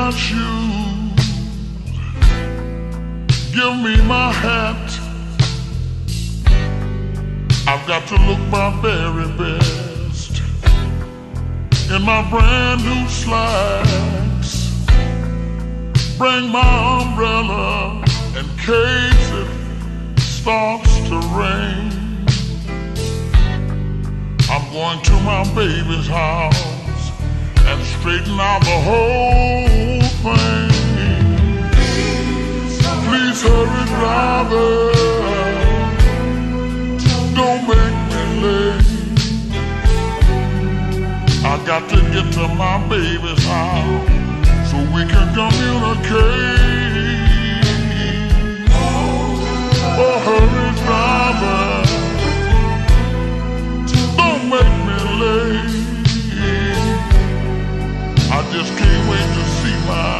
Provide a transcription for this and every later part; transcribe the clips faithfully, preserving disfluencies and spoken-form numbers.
my shoes, give me my hat. I've got to look my very best in my brand new slacks. Bring my umbrella in case it starts to rain. I'm going to my baby's house and straighten out the whole thing. Please hurry, driver, don't make me late. I got to get to my baby's house so we can communicate. Oh, hurry, driver, don't make me late. I just can't wait to see my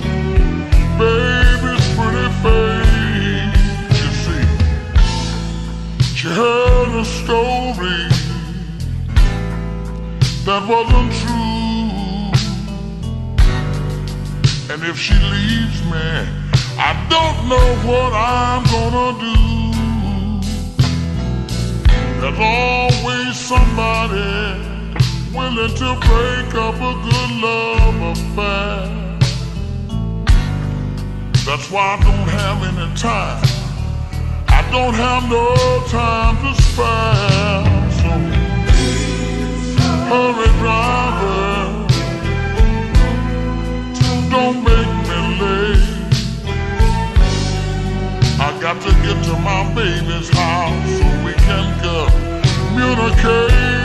baby's pretty face. You see, she heard a story that wasn't true, and if she leaves me, I don't know what I'm gonna do. There's always somebody willing to break up a good love affair. That's why I don't have any time. I don't have no time to spare. So hurry, driver, don't make me late. I got to get to my baby's house so we can communicate.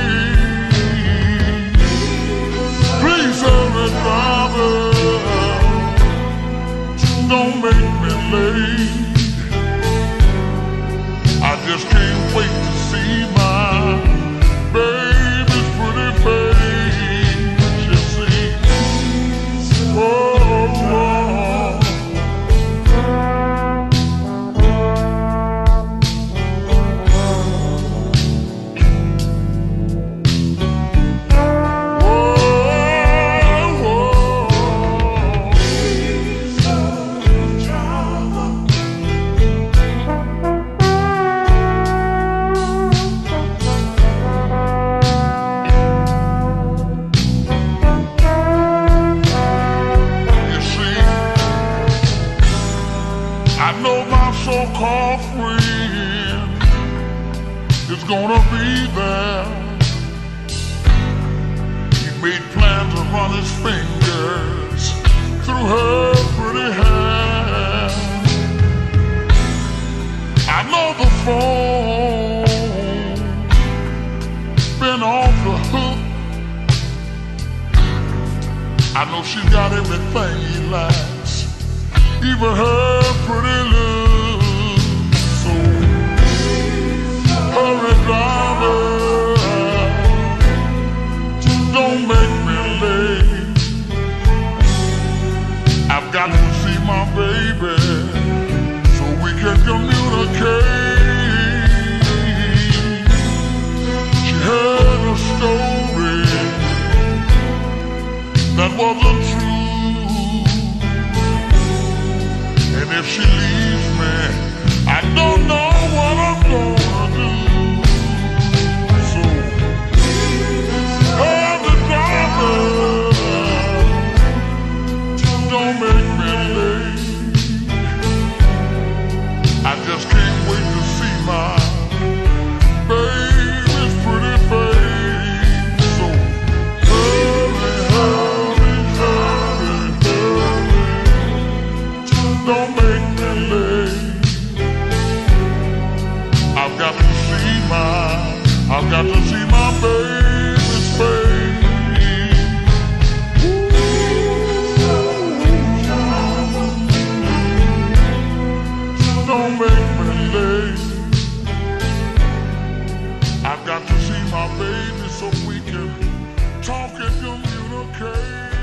Please hurry, driver, don't make me late. I just can't wait to see my baby's pretty face. You see, oh, oh. I know my so-called friend is gonna be there. He made plans to run his fingers through her pretty hair. I know the phone's been off the hook. I know she's got everything he likes, even her pretty look. So hurry, driver, don't make me late. I've got to see my baby so we can communicate. She heard a story that wasn't true, and if she leaves me, I don't know what I'm gonna do. So, hurry, driver, don't make me late. I just can't wait to see my baby's pretty face. So, hurry, hurry, hurry, hurry, don't make me late. I've got to see my, I've got to see my baby's face. Don't make me late. I've got to see my baby so we can talk and communicate.